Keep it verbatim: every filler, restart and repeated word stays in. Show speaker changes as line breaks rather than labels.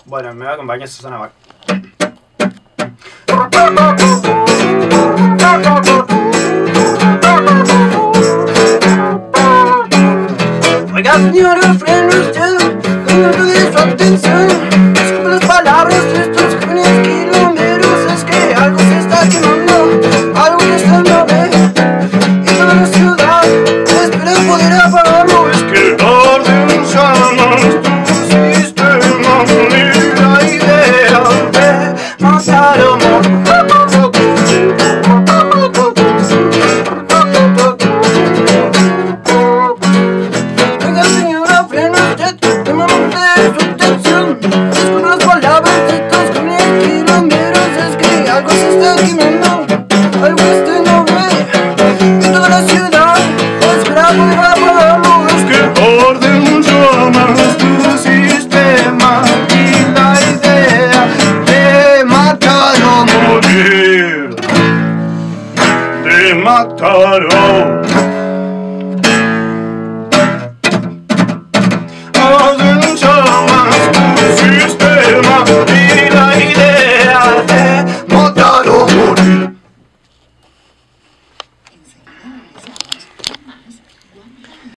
Bueno, me va a acompañar Susana Bach. Oiga, señora, frene usted, cuidando de su atención. Disculpe las palabras de estos jóvenes kilómetros. Es que algo se está quemando, algo que usted no ve. Y toda la ciudad espera poder apagarlo. Es que arden en llamas tu sistema y la idea de matar amor. Mataron.